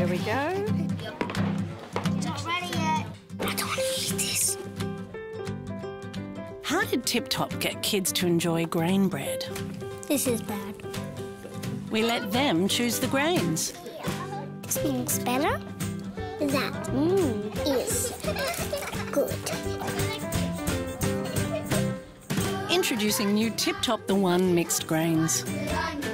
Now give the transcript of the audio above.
There we go. Not ready yet. I don't want to eat this. How did Tip Top get kids to enjoy grain bread? This is bad. We let them choose the grains. This looks better. That is good. Introducing new Tip Top the One mixed grains.